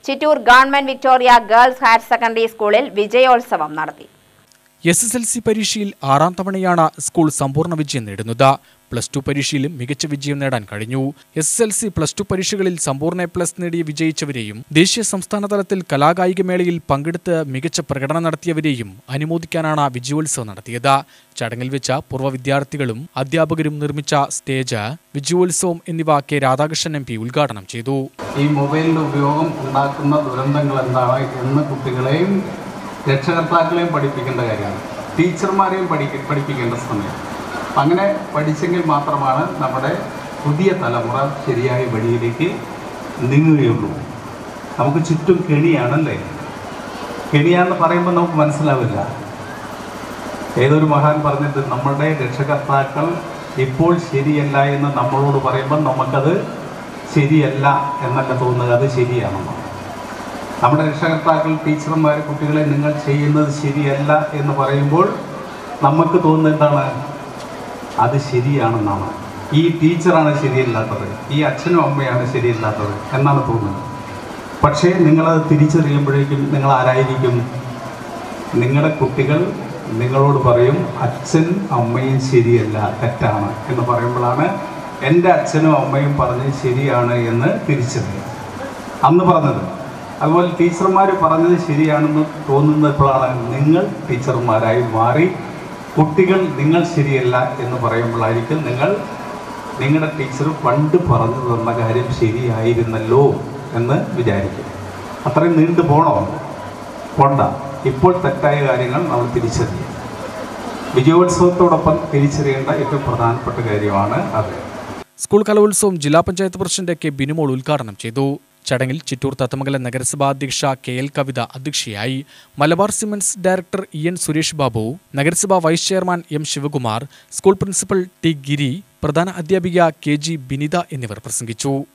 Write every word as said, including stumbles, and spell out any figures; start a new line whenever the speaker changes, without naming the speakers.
Chittur government Victoria girls higher secondary സ്കൂളിൽ വിജയോത്സവം നടത്തി.
എസ് എസ് എൽ സി പരീക്ഷയിൽ ആറാം തവണയാണ് സ്കൂൾ സമ്പൂർണ്ണ വിജയം നേടുന്നത്. പ്ലസ് ടു പരീക്ഷയിലും മികച്ച വിജയം നേടാൻ കഴിഞ്ഞു. S S L C plus two പരീക്ഷകളിൽ സമ്പൂർണ്ണ പ്ലസ് നേടി വിജയിച്ചവരെയും ദേശീയ സംസ്ഥാന തലത്തിൽ കലാകായികമേളയിൽ പങ്കെടുത്ത് മികച്ച പ്രകടനം നടത്തിയവരെയും അനുമോദിക്കാനാണ് വിജയോത്സവം നടത്തിയത്. ചടങ്ങിൽ വെച്ച പൂർവ്വ വിദ്യാർത്ഥികളും അധ്യാപകരും നിർമ്മിച്ച സ്റ്റേജ്, വിജയോത്സവം എന്നിവ കെ രാധാകൃഷ്ണൻ എം പി ഉദ്ഘാടനം ചെയ്തു.
ഈ മൊബൈലിന്റെ ഉപയോഗം ഉണ്ടാക്കുന്ന ദുരന്തങ്ങൾ എന്താണ് എന്ന് കുട്ടികളെയും രക്ഷകർത്താക്കളെയും പഠിപ്പിക്കേണ്ട കാര്യമാണ്. ടീച്ചർമാരെയും പഠിക്ക പഠിപ്പിക്കേണ്ട സമയം. അങ്ങനെ പഠിച്ചെങ്കിൽ മാത്രമാണ് നമ്മുടെ പുതിയ തലമുറ ശരിയായ വഴിയിലേക്ക് നീങ്ങുകയുള്ളൂ. നമുക്ക് ചുറ്റും കെണിയാണല്ലേ. കെണിയാണെന്ന് പറയുമ്പോൾ നമുക്ക് മനസ്സിലാവില്ല. ഏതൊരു മഹാൻ പറഞ്ഞിട്ട് നമ്മളുടെ രക്ഷകർത്താക്കൾ ഇപ്പോൾ ശരിയല്ല എന്ന് നമ്മളോട് പറയുമ്പോൾ നമുക്കത് ശരിയല്ല എന്നല്ല തോന്നുക, അത് ശരിയാണെന്ന്. നമ്മുടെ രക്ഷകർത്താക്കൾ, ടീച്ചർമാർ കുട്ടികളെ നിങ്ങൾ ചെയ്യുന്നത് ശരിയല്ല എന്ന് പറയുമ്പോൾ നമുക്ക് തോന്നുന്നത് എന്താണ്? അത് ശരിയാണെന്നാണ്. ഈ ടീച്ചറാണ് ശരിയല്ലാത്തത്, ഈ അച്ഛനും അമ്മയാണ് ശരിയല്ലാത്തത് എന്നാണ് തോന്നുന്നത്. പക്ഷേ നിങ്ങളത് തിരിച്ചറിയുമ്പോഴേക്കും നിങ്ങൾ ആരായിരിക്കും? നിങ്ങളുടെ കുട്ടികൾ നിങ്ങളോട് പറയും അച്ഛൻ അമ്മയും ശരിയല്ല, തെറ്റാണ് എന്ന് പറയുമ്പോഴാണ് എൻ്റെ അച്ഛനും അമ്മയും പറഞ്ഞത് ശരിയാണ് എന്ന് തിരിച്ചറിയും അന്ന് പറഞ്ഞത്. അതുപോലെ ടീച്ചർമാർ പറഞ്ഞത് ശരിയാണെന്ന് തോന്നുന്നപ്പോഴാണ് നിങ്ങൾ ടീച്ചർമാരായി മാറി കുട്ടികൾ നിങ്ങൾ ശരിയല്ല എന്ന് പറയുമ്പോഴായിരിക്കും നിങ്ങൾ നിങ്ങളുടെ ടീച്ചർ പണ്ട് പറഞ്ഞു തന്ന കാര്യം ശരിയായിരുന്നല്ലോ എന്ന് വിചാരിക്കും. അത്രയും നീണ്ടു പോണോ? പോണ്ട. ഇപ്പോൾ തെറ്റായ കാര്യങ്ങൾ നമ്മൾ തിരിച്ചറിയും. വിജയോത്സവത്തോടൊപ്പം തിരിച്ചറിയേണ്ട ഏറ്റവും പ്രധാനപ്പെട്ട കാര്യമാണ് അത്.
സ്കൂൾ കലോത്സവം ജില്ലാ പഞ്ചായത്ത് പ്രസിഡന്റ് കെ ബിനുമോൾ ഉദ്ഘാടനം ചെയ്തു. ചടങ്ങിൽ ചിറ്റൂർ തത്തമംഗലം നഗരസഭാ അധ്യക്ഷ കെ എൽ കവിത അധ്യക്ഷയായി. Malabar cements director E N Suresh Babu, നഗരസഭാ vice chairman M Sivakumar, school principal T Giri, പ്രധാന അധ്യാപിക കെ ജി ബിനിത എന്നിവർ പ്രസംഗിച്ചു.